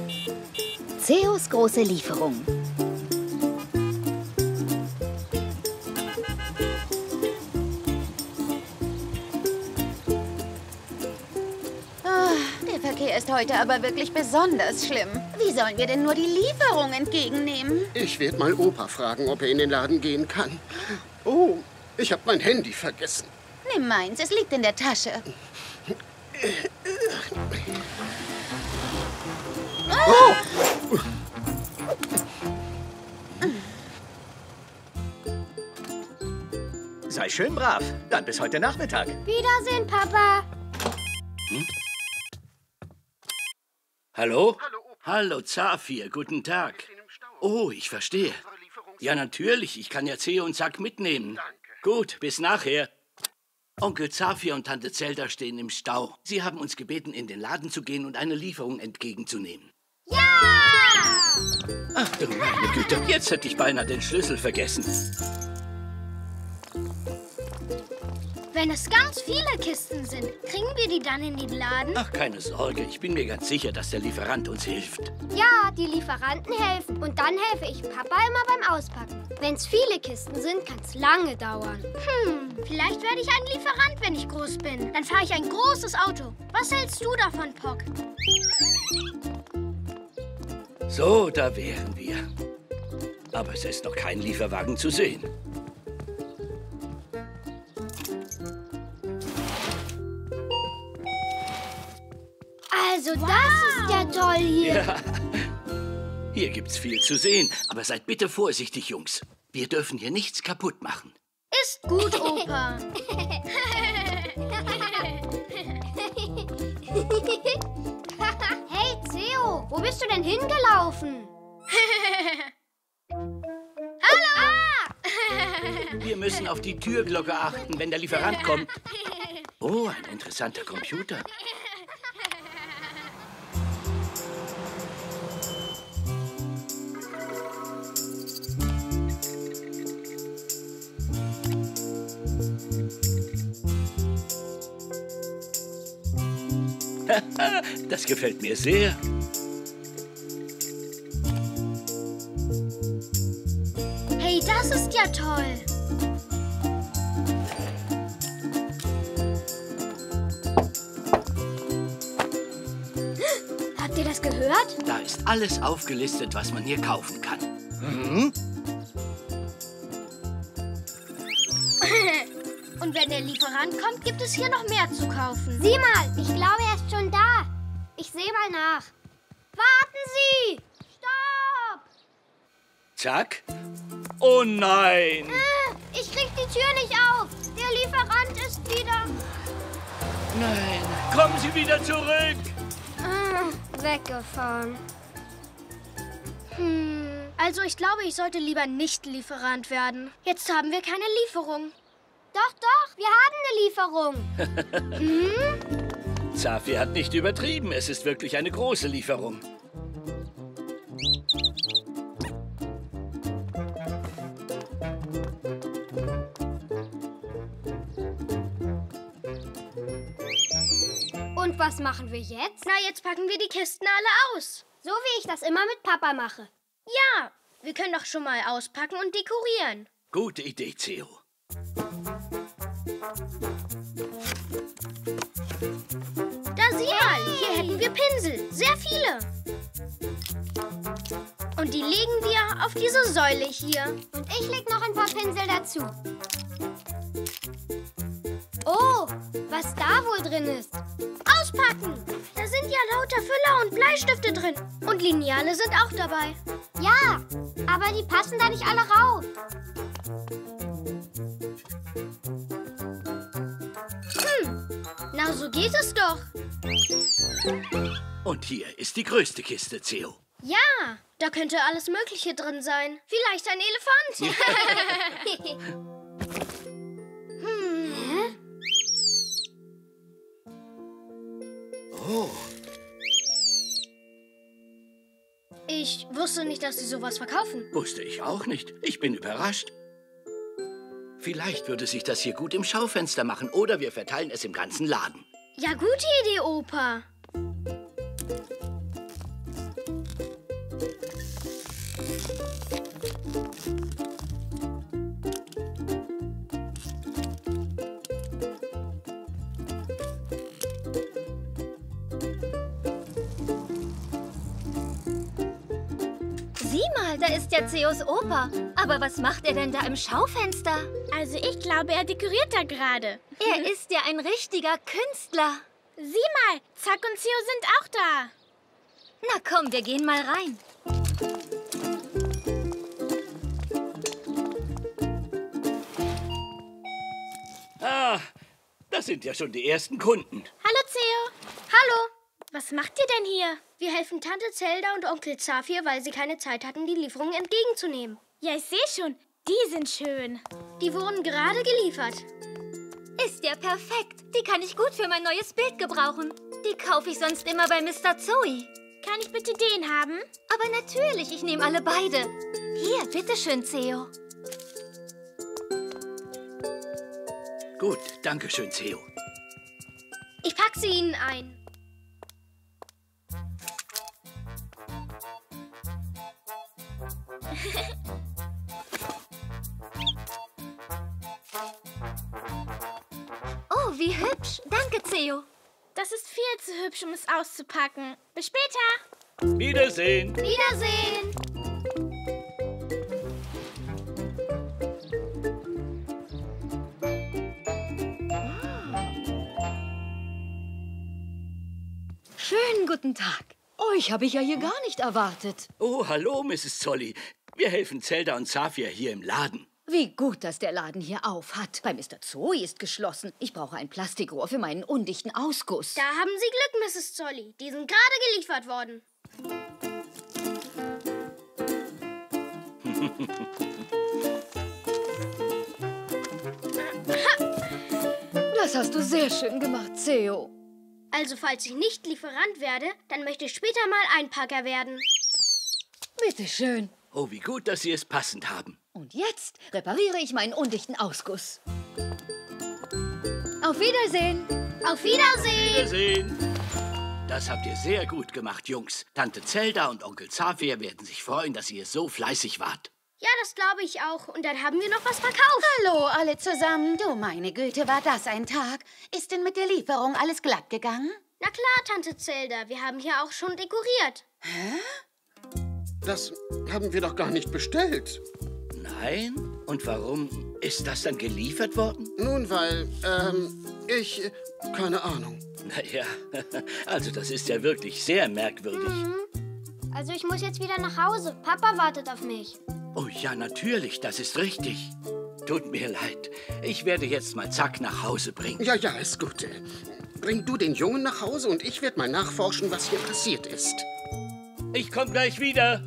Zeos große Lieferung. Der Verkehr ist heute aber wirklich besonders schlimm. Wie sollen wir denn nur die Lieferung entgegennehmen? Ich werde mal Opa fragen, ob er in den Laden gehen kann. Oh, ich habe mein Handy vergessen. Nimm meins, es liegt in der Tasche. Oh! Sei schön brav. Dann bis heute Nachmittag. Wiedersehen, Papa. Hallo? Hallo, Zafir. Guten Tag. Oh, ich verstehe. Ja, natürlich. Ich kann ja Zeo und Zack mitnehmen. Gut, bis nachher. Onkel Zafir und Tante Zelda stehen im Stau. Sie haben uns gebeten, in den Laden zu gehen und eine Lieferung entgegenzunehmen. Ja! Ach du meine Güte, jetzt hätte ich beinahe den Schlüssel vergessen. Wenn es ganz viele Kisten sind, kriegen wir die dann in den Laden? Ach, keine Sorge. Ich bin mir ganz sicher, dass der Lieferant uns hilft. Ja, die Lieferanten helfen. Und dann helfe ich Papa immer beim Auspacken. Wenn es viele Kisten sind, kann es lange dauern. Vielleicht werde ich ein Lieferant, wenn ich groß bin. Dann fahre ich ein großes Auto. Was hältst du davon, Pock? So, da wären wir. Aber es ist noch kein Lieferwagen zu sehen. Also das ist ja toll hier. Ja. Hier gibt's viel zu sehen. Aber seid bitte vorsichtig, Jungs. Wir dürfen hier nichts kaputt machen. Ist gut, Opa. Hey, Zeo, wo bist du denn hingelaufen? Hallo! Wir müssen auf die Türglocke achten, wenn der Lieferant kommt. Oh, ein interessanter Computer. Das gefällt mir sehr. Hey, das ist ja toll. Habt ihr das gehört? Da ist alles aufgelistet, was man hier kaufen kann. Und wenn der Lieferant kommt, gibt es hier noch mehr zu kaufen. Sieh mal, ich glaube, er ist schon da. Ich sehe mal nach. Warten Sie! Stopp! Zack. Oh nein! Ich krieg die Tür nicht auf. Der Lieferant ist wieder... Nein, kommen Sie wieder zurück! Weggefahren. Also ich glaube, ich sollte lieber nicht Lieferant werden. Jetzt haben wir keine Lieferung. Doch, wir haben eine Lieferung. Zafir hat nicht übertrieben. Es ist wirklich eine große Lieferung. Und was machen wir jetzt? Na, jetzt packen wir die Kisten alle aus. So wie ich das immer mit Papa mache. Ja, wir können doch schon mal auspacken und dekorieren. Gute Idee, Zeo. Da sieh mal, hier hätten wir Pinsel. Sehr viele. Und die legen wir auf diese Säule hier. Und ich leg noch ein paar Pinsel dazu. Oh, was da wohl drin ist. Auspacken! Da sind ja lauter Füller und Bleistifte drin. Und Lineale sind auch dabei. Ja, aber die passen da nicht alle rauf. Na, so geht es doch. Und hier ist die größte Kiste, Zeo. Ja, da könnte alles Mögliche drin sein. Vielleicht ein Elefant. Hä? Oh, Ich wusste nicht, dass sie sowas verkaufen. wusste ich auch nicht. Ich bin überrascht. Vielleicht würde sich das hier gut im Schaufenster machen oder wir verteilen es im ganzen Laden. Ja, gute Idee, Opa. Sieh mal, da ist ja Zeos Opa. Aber was macht er denn da im Schaufenster? Also ich glaube, er dekoriert da gerade. Er ist ja ein richtiger Künstler. Sieh mal, Zack und Zeo sind auch da. Na komm, wir gehen mal rein. Ah, das sind ja schon die ersten Kunden. Hallo, Zeo. Hallo. Was macht ihr denn hier? Wir helfen Tante Zelda und Onkel Zafir, weil sie keine Zeit hatten, die Lieferungen entgegenzunehmen. Ja, ich sehe schon. Die sind schön. Die wurden gerade geliefert. Ist ja perfekt. Die kann ich gut für mein neues Bild gebrauchen. Die kaufe ich sonst immer bei Mr. Zoe. Kann ich bitte den haben? Aber natürlich, ich nehme alle beide. Hier, bitteschön, Zeo. Gut, danke schön, Zeo. Ich packe sie Ihnen ein. Oh, wie hübsch. Danke, Zeo. Das ist viel zu hübsch, um es auszupacken. Bis später. Wiedersehen. Wiedersehen. Schönen guten Tag. Euch habe ich ja hier gar nicht erwartet. Oh, hallo, Mrs. Zolli. Wir helfen Zelda und Zafir hier im Laden. Wie gut, dass der Laden hier auf hat. Bei Mr. Zoe ist geschlossen. Ich brauche ein Plastikrohr für meinen undichten Ausguss. Da haben Sie Glück, Mrs. Zolli. Die sind gerade geliefert worden. Das hast du sehr schön gemacht, Zeo. Also, falls ich nicht Lieferant werde, dann möchte ich später mal Einpacker werden. Bitte schön. Oh, wie gut, dass Sie es passend haben. Und jetzt repariere ich meinen undichten Ausguss. Auf Wiedersehen. Auf Wiedersehen. Wiedersehen. Das habt ihr sehr gut gemacht, Jungs. Tante Zelda und Onkel Zafir werden sich freuen, dass ihr so fleißig wart. Ja, das glaube ich auch. Und dann haben wir noch was verkauft. Hallo, alle zusammen. Du, meine Güte, war das ein Tag. Ist denn mit der Lieferung alles glatt gegangen? Na klar, Tante Zelda. Wir haben hier auch schon dekoriert. Das haben wir doch gar nicht bestellt. Nein? Und warum ist das dann geliefert worden? Nun, weil, keine Ahnung. Naja, also das ist ja wirklich sehr merkwürdig. Also ich muss jetzt wieder nach Hause. Papa wartet auf mich. Oh ja, natürlich, das ist richtig. Tut mir leid. Ich werde jetzt mal Zack nach Hause bringen. Ja, ist gut. Bring du den Jungen nach Hause und ich werde mal nachforschen, was hier passiert ist. Ich komme gleich wieder.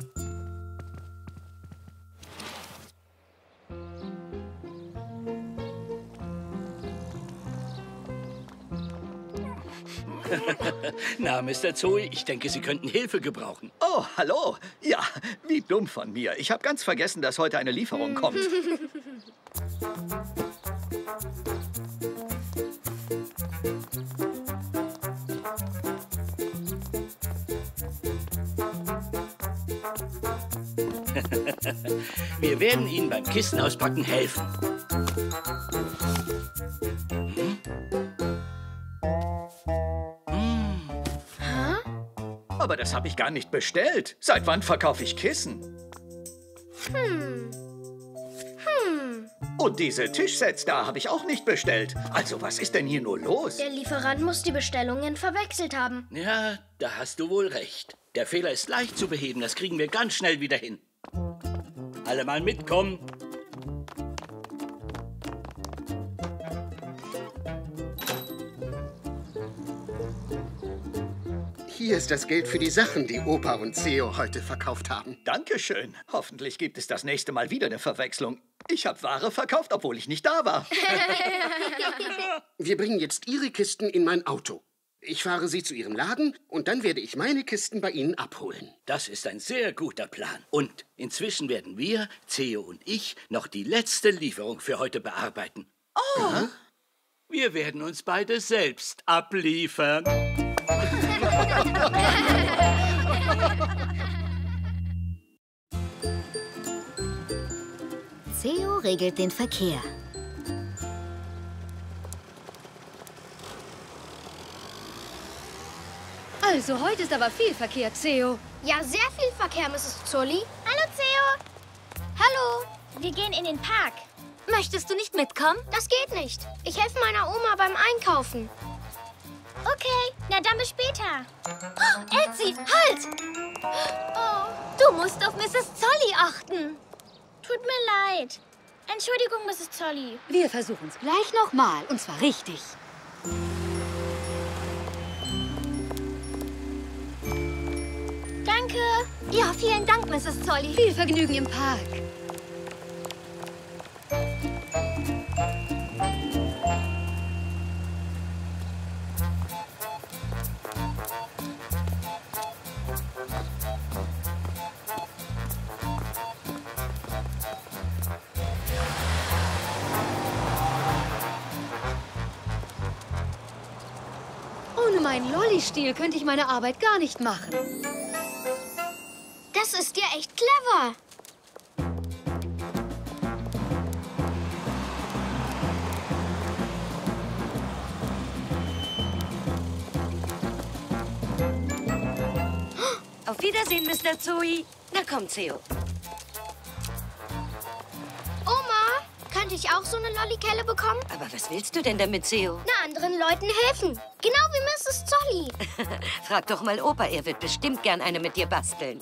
Na, Mr. Zoe, ich denke, Sie könnten Hilfe gebrauchen. Oh, hallo. Ja, wie dumm von mir. Ich habe ganz vergessen, dass heute eine Lieferung kommt. Wir werden Ihnen beim Kistenauspacken helfen. Aber das habe ich gar nicht bestellt. Seit wann verkaufe ich Kissen? Und diese Tischsets da habe ich auch nicht bestellt. Also was ist denn hier nur los? Der Lieferant muss die Bestellungen verwechselt haben. Ja, da hast du wohl recht. Der Fehler ist leicht zu beheben. Das kriegen wir ganz schnell wieder hin. Alle mal mitkommen. Hier ist das Geld für die Sachen, die Opa und Zeo heute verkauft haben. Dankeschön. Hoffentlich gibt es das nächste Mal wieder eine Verwechslung. Ich habe Ware verkauft, obwohl ich nicht da war. Wir bringen jetzt Ihre Kisten in mein Auto. Ich fahre Sie zu Ihrem Laden und dann werde ich meine Kisten bei Ihnen abholen. Das ist ein sehr guter Plan. Und inzwischen werden wir, Zeo und ich, noch die letzte Lieferung für heute bearbeiten. Oh! Ja? Wir werden uns beide selbst abliefern. Ceo regelt den Verkehr. Also, heute ist aber viel Verkehr, Ceo. Ja, sehr viel Verkehr, Mrs. Zolli. Hallo, Theo. Hallo. Wir gehen in den Park. Möchtest du nicht mitkommen? Das geht nicht. Ich helfe meiner Oma beim Einkaufen. Okay, na dann bis später. Oh, Elsie, halt! Oh, du musst auf Mrs. Zolli achten. Tut mir leid. Entschuldigung, Mrs. Zolli. Wir versuchen es gleich nochmal, und zwar richtig. Danke. Ja, vielen Dank, Mrs. Zolli. Viel Vergnügen im Park. Ohne meinen Lolli-Stiel könnte ich meine Arbeit gar nicht machen. Das ist ja echt clever. Auf Wiedersehen, Mr. Zoe. Na komm, Ceo. Oma, könnte ich auch so eine Lollikelle bekommen? Aber was willst du denn damit, Ceo? Na, anderen Leuten helfen. Genau wie Mrs. Zolli. Frag doch mal Opa, er wird bestimmt gern eine mit dir basteln.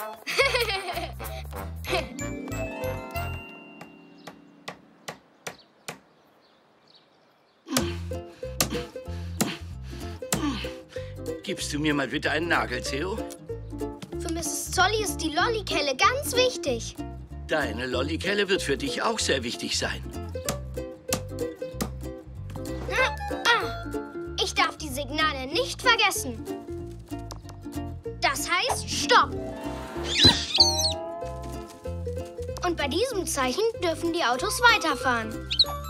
Gibst du mir mal bitte einen Nagel, Ceo? Für Mrs. Zolli ist die Lollikelle ganz wichtig. Deine Lollikelle wird für dich auch sehr wichtig sein. Ich darf die Signale nicht vergessen. Das heißt Stopp. Und bei diesem Zeichen dürfen die Autos weiterfahren.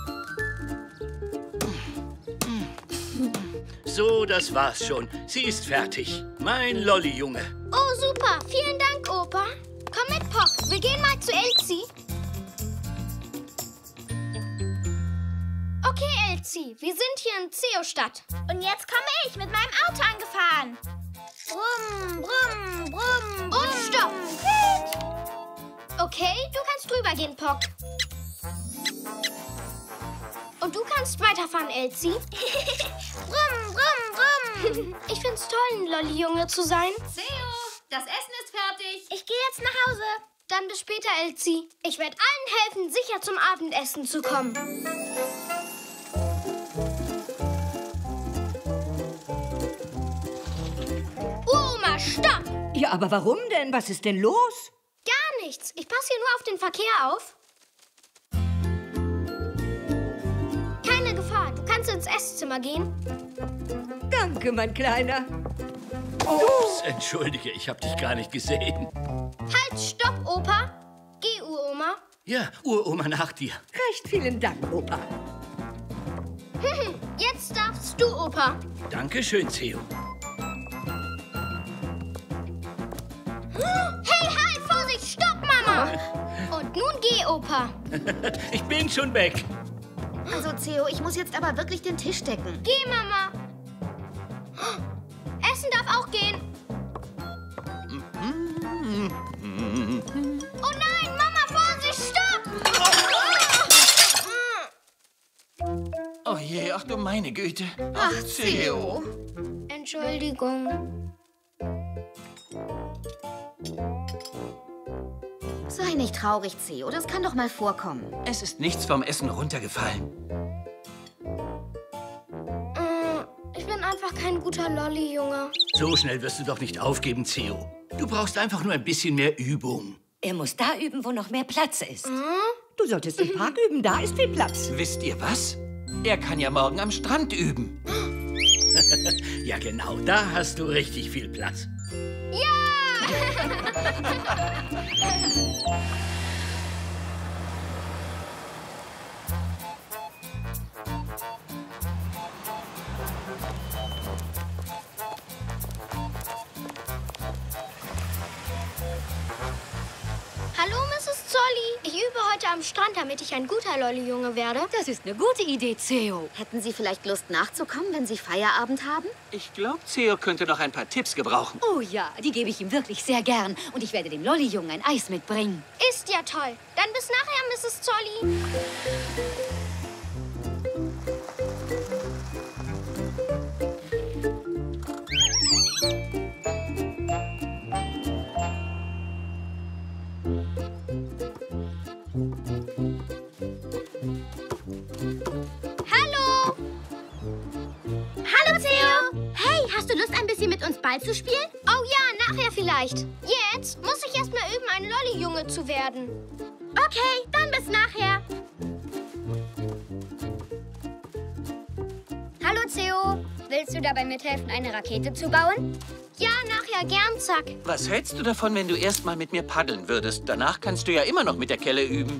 So, das war's schon. Sie ist fertig. Mein Lolli-Junge. Oh, super. Vielen Dank, Opa. Komm mit, Pock. Wir gehen mal zu Elsie. Okay, Elsie. Wir sind hier in Ceo-Stadt. Und jetzt komme ich mit meinem Auto angefahren. Brumm, brumm, brumm, brumm. Und stopp. Okay, du kannst drüber gehen, Pock. Und du kannst weiterfahren, Elsie. Brumm, brumm, brumm. Ich find's toll, ein Lolli-Junge zu sein. Ceo, das Essen ist fertig. Ich gehe jetzt nach Hause. Dann bis später, Elsie. Ich werde allen helfen, sicher zum Abendessen zu kommen. Oma, stopp! Ja, aber warum denn? Was ist denn los? Gar nichts. Ich passe hier nur auf den Verkehr auf. Keine Gefahr. Du kannst ins Esszimmer gehen. Danke, mein Kleiner. Ups, entschuldige, ich habe dich gar nicht gesehen. Halt, stopp, Opa. Geh, Uroma. Ja, Uroma nach dir. Recht vielen Dank, Opa. Jetzt darfst du, Opa. Dankeschön, Ceo. Hey, halt, Vorsicht, stopp, Mama. Und nun geh, Opa. Ich bin schon weg. Also, Ceo, ich muss jetzt aber wirklich den Tisch decken. Geh, Mama. Essen darf auch gehen. Oh nein, Mama, Vorsicht, stopp! Oh je, ach du meine Güte. Ach, Ceo. Entschuldigung. Sei nicht traurig, Ceo. Das kann doch mal vorkommen. Es ist nichts vom Essen runtergefallen. Ich bin einfach kein guter Lolli-Junge. So schnell wirst du doch nicht aufgeben, Ceo. Du brauchst einfach nur ein bisschen mehr Übung. Er muss da üben, wo noch mehr Platz ist. Du solltest im Park üben, da ist viel Platz. Wisst ihr was? Er kann ja morgen am Strand üben. Ja, genau, da hast du richtig viel Platz. Hallo, Mrs. Zolli. Ich übe übe heute am Strand, damit ich ein guter Lolli-Junge werde. Das ist eine gute Idee, Theo. Hätten Sie vielleicht Lust nachzukommen, wenn Sie Feierabend haben? Ich glaube, Theo könnte noch ein paar Tipps gebrauchen. Oh ja, die gebe ich ihm wirklich sehr gern. Und ich werde dem Lolli-Jungen ein Eis mitbringen. Ist ja toll. Dann bis nachher, Mrs. Zolli. Hallo! Hallo, Theo! Hey, hast du Lust, ein bisschen mit uns Ball zu spielen? Oh ja, nachher vielleicht. Jetzt muss ich erst mal üben, ein Lolli-Junge zu werden. Okay, dann bis nachher. Hallo, Theo. Willst du dabei mithelfen, eine Rakete zu bauen? Ja, nachher gern, Zack. Was hältst du davon, wenn du erst mal mit mir paddeln würdest? Danach kannst du ja immer noch mit der Kelle üben.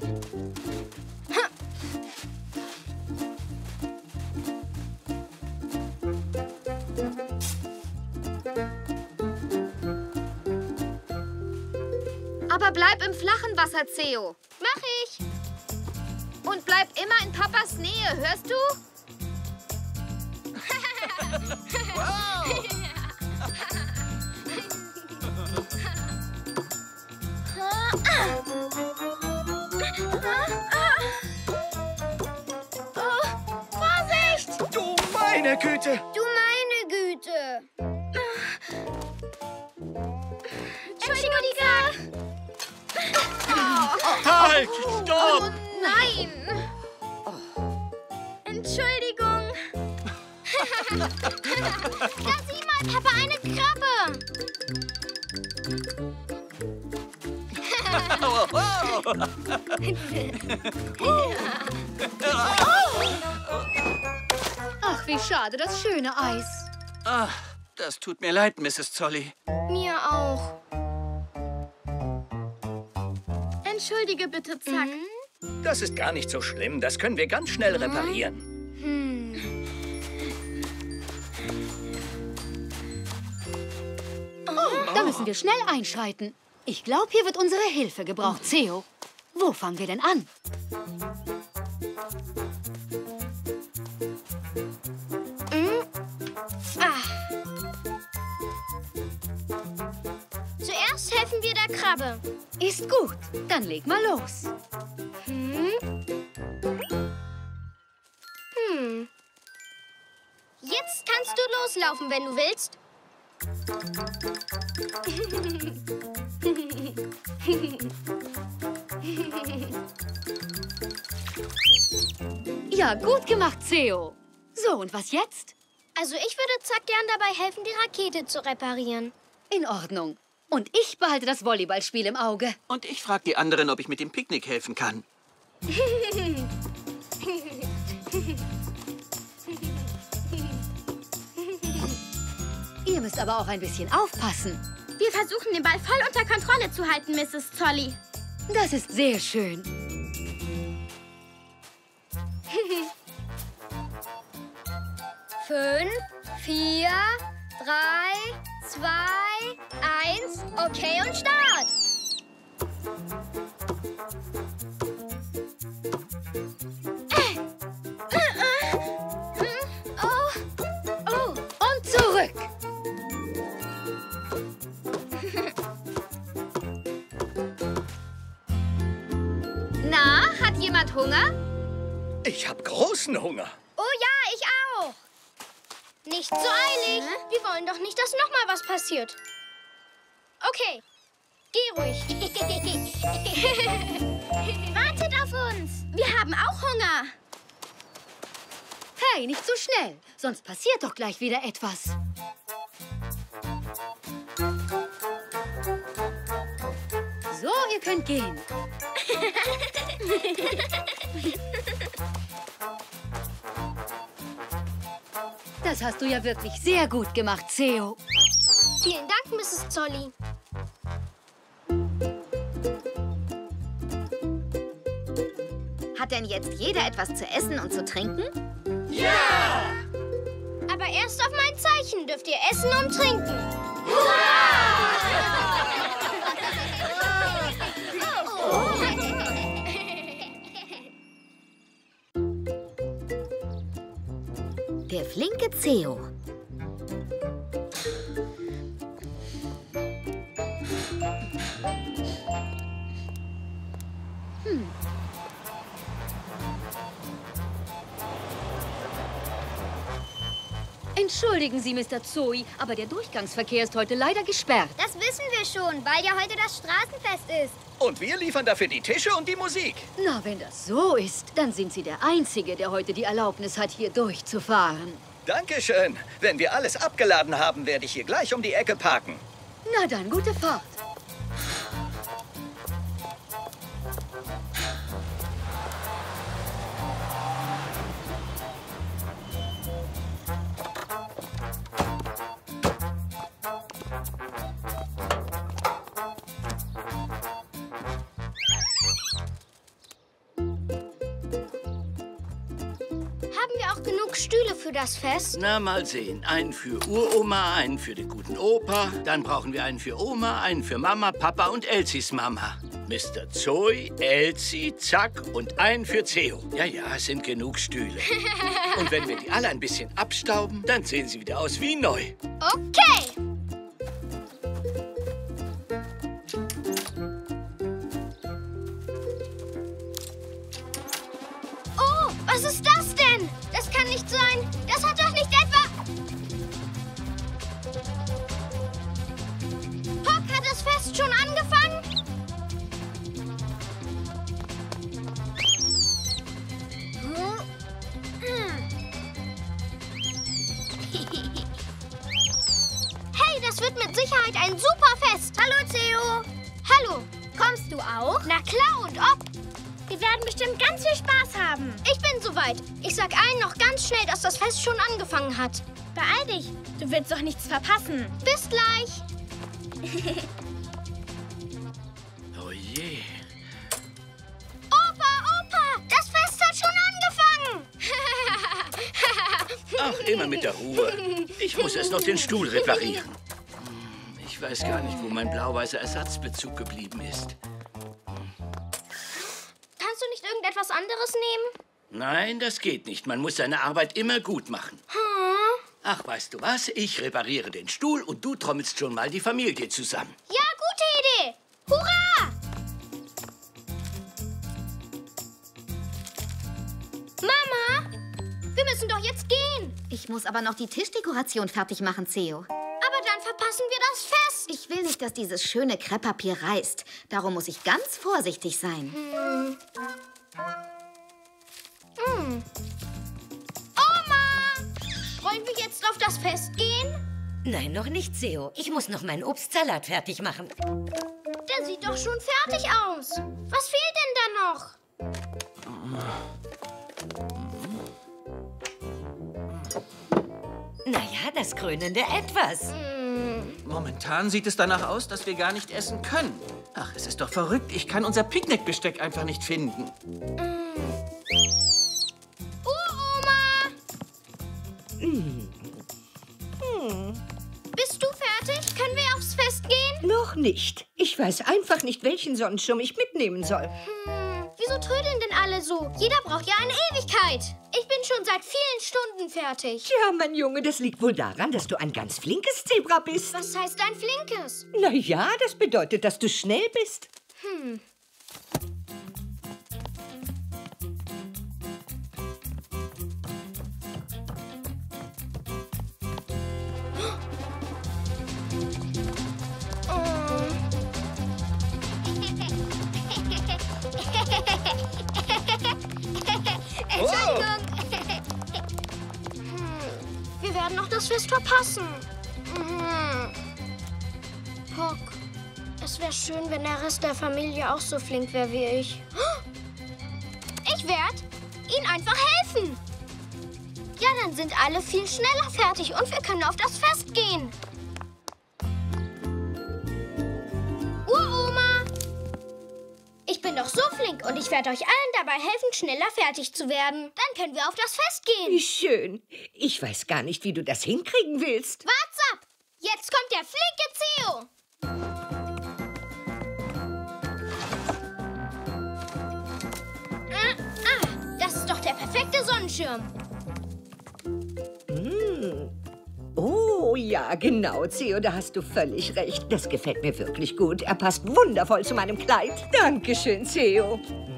Aber bleib im flachen Wasser, Theo. Mach ich. Und bleib immer in Papas Nähe, hörst du? Vorsicht! Du meine Güte! Du meine Güte! Entschuldigung! Halt! Stopp! Nein! Entschuldigung! Da sieh mal, Papa, eine Krabbe! Ach, wie schade, das schöne Eis. Ach, das tut mir leid, Mrs. Zolli. Mir auch. Entschuldige bitte, Zack. Das ist gar nicht so schlimm. Das können wir ganz schnell reparieren. Da müssen wir schnell einschreiten. Ich glaube, hier wird unsere Hilfe gebraucht, Theo. Wo fangen wir denn an? Zuerst helfen wir der Krabbe. Ist gut. Dann leg mal los. Jetzt kannst du loslaufen, wenn du willst. Ja, gut gemacht, Theo. So, und was jetzt? Also ich würde Zack gern dabei helfen, die Rakete zu reparieren. In Ordnung. Und ich behalte das Volleyballspiel im Auge. Und ich frage die anderen, ob ich mit dem Picknick helfen kann. Ihr müsst aber auch ein bisschen aufpassen. Wir versuchen, den Ball voll unter Kontrolle zu halten, Mrs. Zolli. Das ist sehr schön. Fünf, 4, 3, 2, 1. Okay, und Start. Und zurück. Na, hat jemand Hunger? Ich habe großen Hunger. Oh ja, ich auch. Nicht so eilig. Wir wollen doch nicht, dass noch mal was passiert. Okay, geh ruhig. Wartet auf uns. Wir haben auch Hunger. Hey, nicht so schnell. Sonst passiert doch gleich wieder etwas. So, ihr könnt gehen. Das hast du ja wirklich sehr gut gemacht, Theo. Vielen Dank, Mrs. Zolli. Hat denn jetzt jeder etwas zu essen und zu trinken? Aber erst auf mein Zeichen dürft ihr essen und trinken. der flinke Theo. Entschuldigen Sie, Mr. Zoe, aber der Durchgangsverkehr ist heute leider gesperrt. Das wissen wir schon, weil ja heute das Straßenfest ist. Und wir liefern dafür die Tische und die Musik. Na, wenn das so ist, dann sind Sie der Einzige, der heute die Erlaubnis hat, hier durchzufahren. Dankeschön. Wenn wir alles abgeladen haben, werde ich hier gleich um die Ecke parken. Na dann, gute Fahrt. Haben wir auch genug Stühle für das Fest? Na, mal sehen. Einen für Uroma, einen für den guten Opa. Dann brauchen wir einen für Oma, einen für Mama, Papa und Elsies Mama. Mr. Zoe, Elsie, Zack und einen für Theo. Ja, es sind genug Stühle. Und wenn wir die alle ein bisschen abstauben, dann sehen sie wieder aus wie neu. Okay. Oh, was ist das denn? Das kann nicht sein. Das hat doch nicht etwa... Hock, hat das Fest schon angefangen? Hey, das wird mit Sicherheit ein super Fest. Hallo, Theo. Hallo. Kommst du auch? Na klar und ob. Wir werden bestimmt ganz viel Spaß haben. Ich bin soweit. Ich sag allen noch ganz schnell, dass das Fest schon angefangen hat. Beeil dich. Du willst doch nichts verpassen. Bis gleich. Oh je. Opa, das Fest hat schon angefangen. Ach, immer mit der Ruhe. Ich muss erst noch den Stuhl reparieren. Ich weiß gar nicht, wo mein blau-weißer Ersatzbezug geblieben ist. Kannst du nicht irgendetwas anderes nehmen? Nein, das geht nicht. Man muss seine Arbeit immer gut machen. Ach, weißt du was? Ich repariere den Stuhl und du trommelst schon mal die Familie zusammen. Ja, gute Idee. Hurra! Mama, wir müssen doch jetzt gehen. Ich muss aber noch die Tischdekoration fertig machen, Theo. Aber dann verpassen wir das Fest. Ich will nicht, dass dieses schöne Krepppapier reißt. Darum muss ich ganz vorsichtig sein. Oma! Wollen wir jetzt auf das Fest gehen? Nein, noch nicht, Theo. Ich muss noch meinen Obstsalat fertig machen. Der sieht doch schon fertig aus. Was fehlt denn da noch? Naja, das krönende Etwas. Momentan sieht es danach aus, dass wir gar nicht essen können. Ach, es ist doch verrückt. Ich kann unser Picknickbesteck einfach nicht finden. Oma! Bist du fertig? Können wir aufs Fest gehen? Noch nicht. Ich weiß einfach nicht, welchen Sonnenschirm ich mitnehmen soll. Wieso trödeln denn alle so? Jeder braucht ja eine Ewigkeit. Ich bin schon seit vielen Stunden fertig. Tja, mein Junge, das liegt wohl daran, dass du ein ganz flinkes Zebra bist. Was heißt ein flinkes? Na ja, das bedeutet, dass du schnell bist. Entschuldigung. Wir werden noch das Fest verpassen. Hock, es wäre schön, wenn der Rest der Familie auch so flink wäre wie ich. Ich werde ihnen einfach helfen. Ja, dann sind alle viel schneller fertig und wir können auf das Fest gehen. Uroma! Ich bin doch so flink und ich werde euch allen dabei helfen, schneller fertig zu werden. Dann können wir auf das Fest gehen. Wie schön. Ich weiß gar nicht, wie du das hinkriegen willst. Wart's ab! Jetzt kommt der flinke Theo. Das ist doch der perfekte Sonnenschirm. Oh ja, genau, Theo, da hast du völlig recht. Das gefällt mir wirklich gut. Er passt wundervoll zu meinem Kleid. Dankeschön, Theo.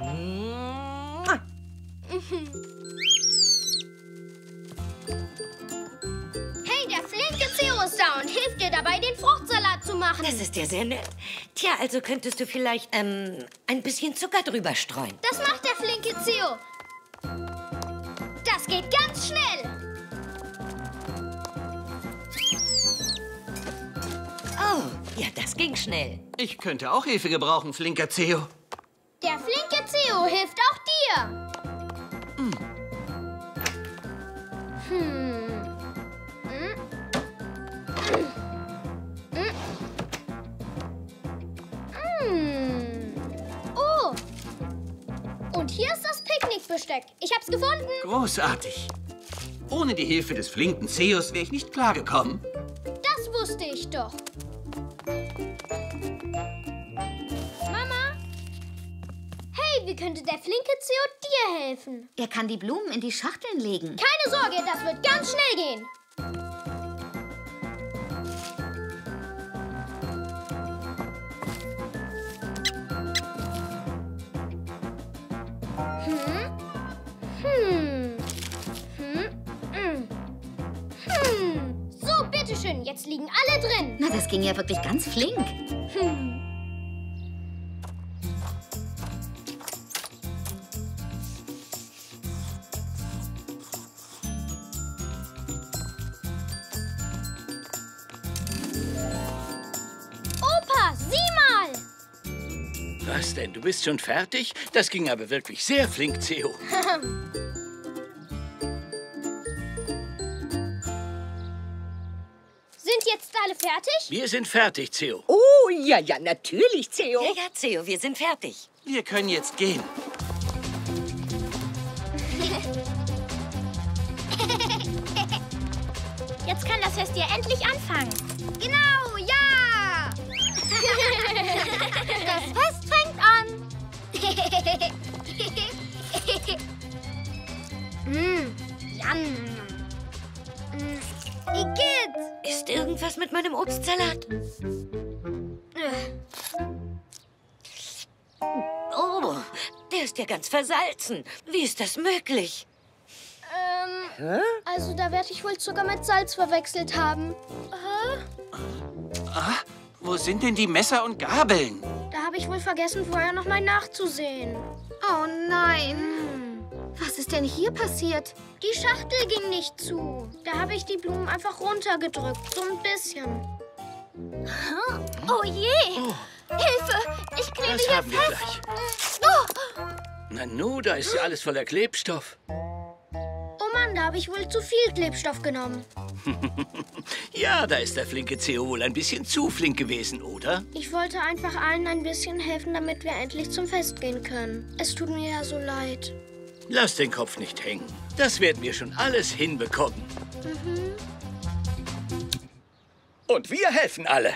Hey, der flinke Theo ist da und hilft dir dabei, den Fruchtsalat zu machen. Das ist ja sehr nett. Tja, also könntest du vielleicht ein bisschen Zucker drüber streuen. Das macht der flinke Theo. Das geht ganz schnell. Oh, ja, das ging schnell. Ich könnte auch Hilfe gebrauchen, flinker Theo. Der flinke Theo hilft auch dir. Oh. Und hier ist das Picknickbesteck. Ich hab's gefunden. Großartig. Ohne die Hilfe des flinken Theos wäre ich nicht klargekommen. Das wusste ich doch. Mama? Hey, wie könnte der flinke Theo dir helfen? Er kann die Blumen in die Schachteln legen. Keine Sorge, das wird ganz schnell gehen. So, bitteschön, jetzt liegen alle drin. Na, das ging ja wirklich ganz flink. Opa, sieh mal. Was denn? Du bist schon fertig? Das ging aber wirklich sehr flink, Theo. Sind jetzt alle fertig? Wir sind fertig, Theo. Oh, ja, ja, natürlich, Theo. Ja, ja, Theo, wir sind fertig. Wir können jetzt gehen. Jetzt kann das Fest hier endlich anfangen. Genau, ja! Das Fest fängt an. Yum. Igitt! Ist irgendwas mit meinem Obstsalat? Oh, der ist ja ganz versalzen. Wie ist das möglich? Also da werde ich wohl Zucker mit Salz verwechselt haben. Ah, wo sind denn die Messer und Gabeln? Da habe ich wohl vergessen, vorher noch mal nachzusehen. Oh nein. Was ist denn hier passiert? Die Schachtel ging nicht zu. Da habe ich die Blumen einfach runtergedrückt, so ein bisschen. Oh je! Hilfe! Ich klebe Das hier haben wir fest! gleich. Oh. Nanu, da ist ja alles voller Klebstoff. Oh Mann, da habe ich wohl zu viel Klebstoff genommen. Ja, da ist der flinke Theo wohl ein bisschen zu flink gewesen, oder? Ich wollte einfach allen ein bisschen helfen, damit wir endlich zum Fest gehen können. Es tut mir ja so leid. Lass den Kopf nicht hängen. Das werden wir schon alles hinbekommen. Und wir helfen alle.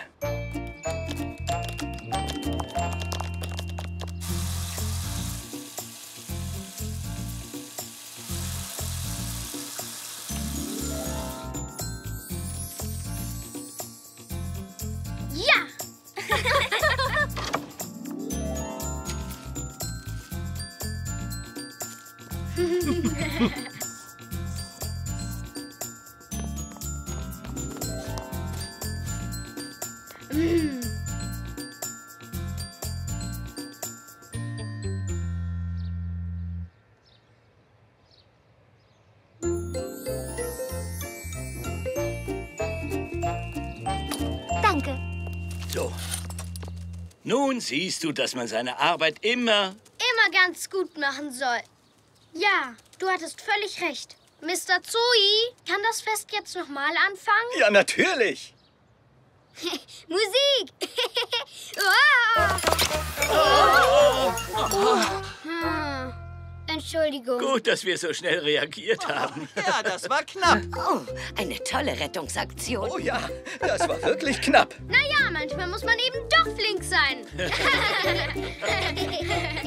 Ja! Danke. So. Nun siehst du, dass man seine Arbeit immer... Ganz gut machen soll. Ja, du hattest völlig recht. Mr. Zoe, kann das Fest jetzt noch mal anfangen? Ja, natürlich. Musik! Entschuldigung. Gut, dass wir so schnell reagiert haben. Ja, das war knapp. Oh, eine tolle Rettungsaktion. Oh ja, das war wirklich knapp. Naja, manchmal muss man eben doch flink sein.